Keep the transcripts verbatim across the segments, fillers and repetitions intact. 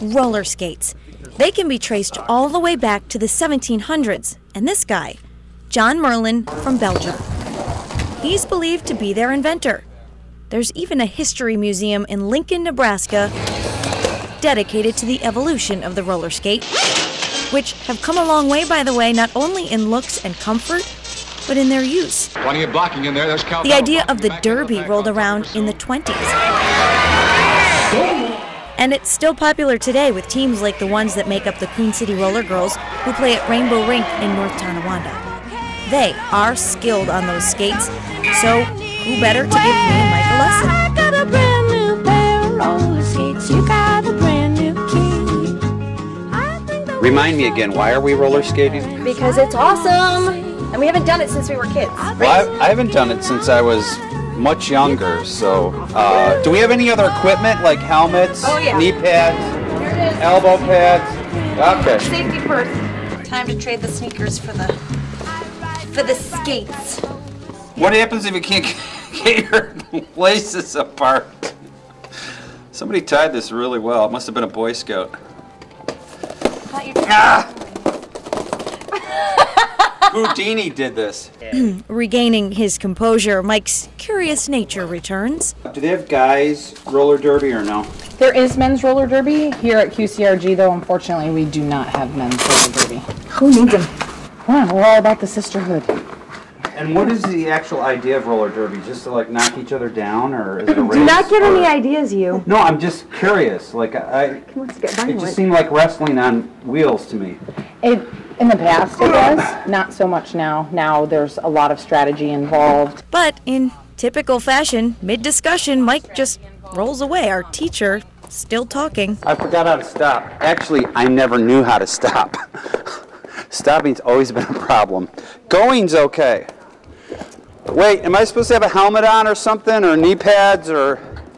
roller skates. They can be traced all the way back to the seventeen hundreds, and this guy, John Merlin from Belgium. He's believed to be their inventor. There's even a history museum in Lincoln, Nebraska, dedicated to the evolution of the roller skate, which have come a long way, by the way, not only in looks and comfort, but in their use. Plenty of blocking in there. There's Cal the idea of the derby rolled around in the twenties. And it's still popular today with teams like the ones that make up the Queen City Roller Girls, who play at Rainbow Rink in North Tonawanda. They are skilled on those skates, so who better to give me and Mike a lesson? I got a brand new pair of roller skates. You got a brand new key. Remind me again, why are we roller skating? Because it's awesome, and we haven't done it since we were kids. Well, I, I haven't done it since I was much younger, so uh, do we have any other equipment like helmets, oh, yeah. knee pads, elbow pads? Okay. Safety first. Time to trade the sneakers for the for the skates. What happens if you can't get your laces apart? Somebody tied this really well. It must have been a Boy Scout. Ah! Houdini did this. Regaining his composure, Mike's curious nature returns. Do they have guys roller derby or no? There is men's roller derby. Here at Q C R G, though, unfortunately, we do not have men's roller derby. Who needs them? Come on, we're all about the sisterhood. And what is the actual idea of roller derby? Just to like knock each other down, or is it a race? Do not get or... any ideas, you. No, I'm just curious. Like I, it just seemed like wrestling on wheels to me. It, in the past, it was. Not so much now. Now there's a lot of strategy involved. But in typical fashion, mid-discussion, Mike just rolls away. Our teacher still talking. I forgot how to stop. Actually, I never knew how to stop. Stopping's always been a problem. Going's okay. Wait, am I supposed to have a helmet on or something, or knee pads, or...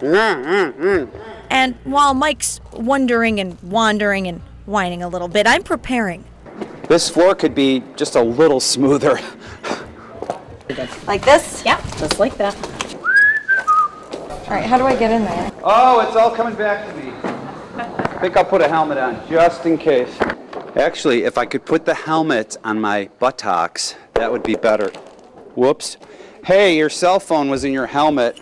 And while Mike's wondering and wandering and whining a little bit, I'm preparing. This floor could be just a little smoother. Like this? Yeah, just like that. All right, how do I get in there? Oh, it's all coming back to me. I think I'll put a helmet on, just in case. Actually, if I could put the helmet on my buttocks, that would be better. Whoops. Hey, your cell phone was in your helmet.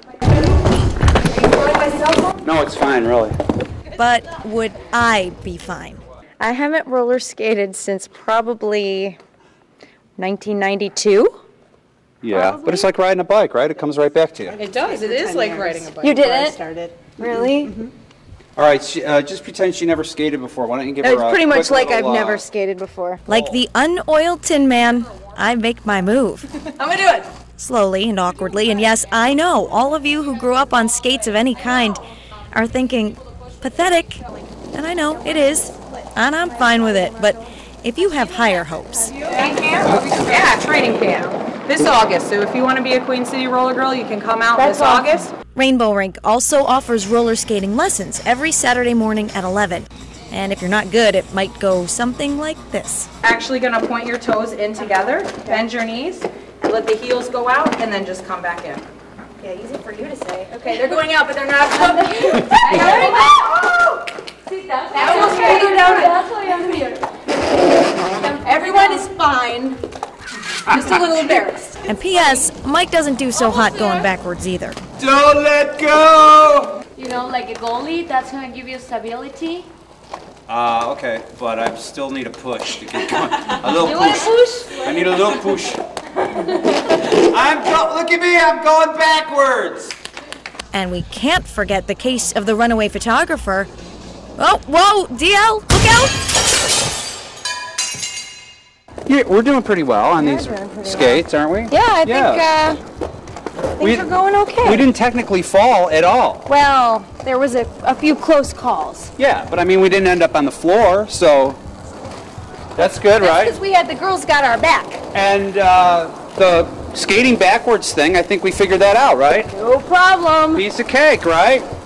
No, it's fine, really. But would I be fine? I haven't roller skated since probably nineteen ninety-two. Yeah, Probably. But it's like riding a bike, right? It comes right back to you. It does. It is like riding a bike. You didn't? I started. Really? Mm-hmm. All right, she, uh, just pretend she never skated before. Why don't you give It's her a pretty much quick like I've little, uh, never skated before. Like the unoiled Tin Man, I make my move. I'm gonna do it. Slowly and awkwardly, and yes, I know, all of you who grew up on skates of any kind are thinking, pathetic, and I know, it is, and I'm fine with it, but if you have higher hopes. Training camp? Yeah, training camp. This August, so if you want to be a Queen City Roller Girl, you can come out That's this awesome. August. Rainbow Rink also offers roller skating lessons every Saturday morning at eleven. And if you're not good, it might go something like this. Actually going to point your toes in together, bend your knees, let the heels go out, and then just come back in. Yeah, easy for you to say. Okay, they're going out, but they're not coming. There we go. See, that's why almost ready to go down. That's why I'm here. Everyone is fine. Just a little embarrassed. And P S Mike doesn't do so hot going backwards either. Don't let go! You know, like a goalie, that's going to give you stability. Uh, okay, but I still need a push to get going. A little You push. want to push? I need a little push. I'm go- look at me, I'm going backwards. And we can't forget the case of the runaway photographer. Oh, whoa, D L, look out! Yeah, we're doing pretty well on these skates, aren't we? Yeah, I Yeah. think uh, things We- are going okay. We didn't technically fall at all. Well, there was a, a few close calls. Yeah, but I mean, we didn't end up on the floor, so that's good, right? Because we had the girls got our back. And uh, the skating backwards thing, I think we figured that out, right? No problem. Piece of cake, right?